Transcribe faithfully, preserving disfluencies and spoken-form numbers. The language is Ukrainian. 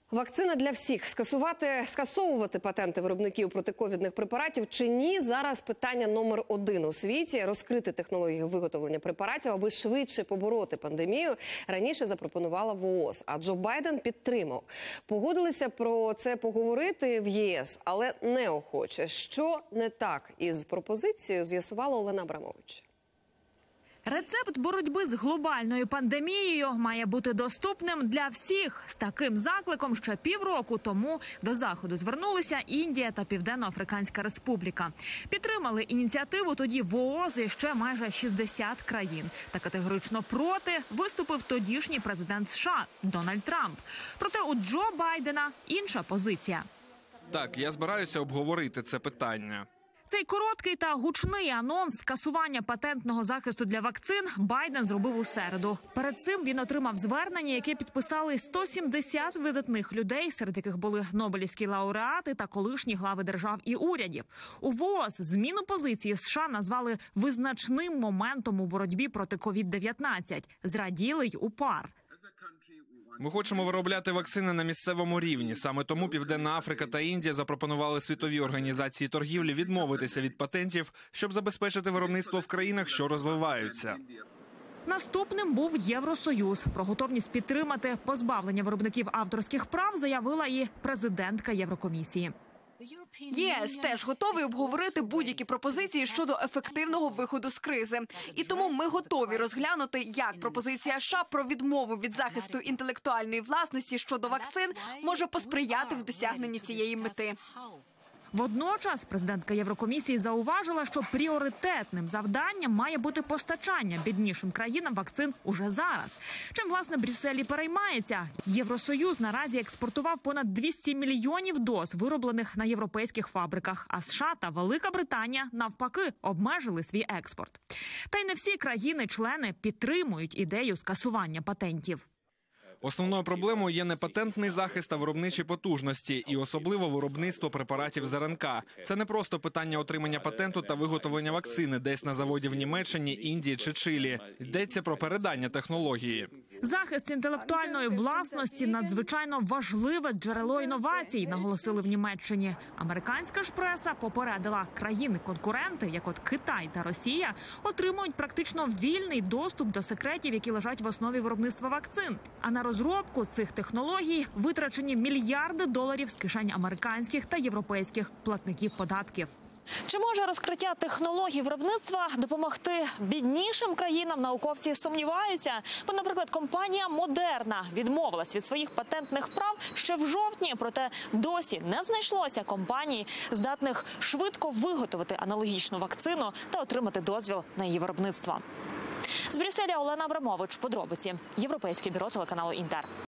Вакцина для всіх. Скасувати, скасовувати патенти виробників протиковідних препаратів чи ні? Зараз питання номер один у світі. Розкрити технології виготовлення препаратів, аби швидше побороти пандемію, раніше запропонувала ВООЗ. А Джо Байден підтримав. Погодилися про це поговорити в ЄС, але неохоче. Що не так із пропозицією, з'ясувала Олена Абрамович. Рецепт боротьби з глобальною пандемією має бути доступним для всіх. З таким закликом ще півроку тому до Заходу звернулися Індія та Південно-Африканська Республіка. Підтримали ініціативу тоді ВООЗ і ще майже шістдесят країн. Та категорично проти виступив тодішній президент США Дональд Трамп. Проте у Джо Байдена інша позиція. Так, я збираюся обговорити це питання. Цей короткий та гучний анонс скасування патентного захисту для вакцин Байден зробив у середу. Перед цим він отримав звернення, яке підписали сто сімдесят видатних людей, серед яких були нобелівські лауреати та колишні глави держав і урядів. У ВООЗ зміну позиції США назвали визначним моментом у боротьбі проти ковід дев'ятнадцять. Зраділи й у пар. Ми хочемо виробляти вакцини на місцевому рівні. Саме тому Південна Африка та Індія запропонували Світовій організації торгівлі відмовитися від патентів, щоб забезпечити виробництво в країнах, що розвиваються. Наступним був Євросоюз. Про готовність підтримати позбавлення виробників авторських прав заявила і президентка Єврокомісії. ЄС теж готовий обговорити будь-які пропозиції щодо ефективного виходу з кризи. І тому ми готові розглянути, як пропозиція США про відмову від захисту інтелектуальної власності щодо вакцин може посприяти в досягненні цієї мети. Водночас президентка Єврокомісії зауважила, що пріоритетним завданням має бути постачання біднішим країнам вакцин уже зараз. Чим, власне, Брюссель і переймається. Євросоюз наразі експортував понад двісті мільйонів доз, вироблених на європейських фабриках. А США та Велика Британія, навпаки, обмежили свій експорт. Та й не всі країни-члени підтримують ідею скасування патентів. Основною проблемою є не патентний захист, а виробничі потужності, і особливо виробництво препаратів з РНК. Це не просто питання отримання патенту та виготовлення вакцини десь на заводі в Німеччині, Індії чи Чилі. Йдеться про передання технології. Захист інтелектуальної власності – надзвичайно важливе джерело інновацій, наголосили в Німеччині. Американська ж преса попередила, країни-конкуренти, як от Китай та Росія, отримують практично вільний доступ до секретів, які лежать в основі виробництва вакцин. А на розробку цих технологій витрачені мільярди доларів з кишень американських та європейських платників податків. Чи може розкриття технологій виробництва допомогти біднішим країнам? Науковці сумніваються. Бо, наприклад, компанія Модерна відмовилась від своїх патентних прав ще в жовтні. Проте досі не знайшлося компаній, здатних швидко виготовити аналогічну вакцину та отримати дозвіл на її виробництво. З Брюсселя Олена Абрамович. Подробиці. Європейське бюро телеканалу Інтер.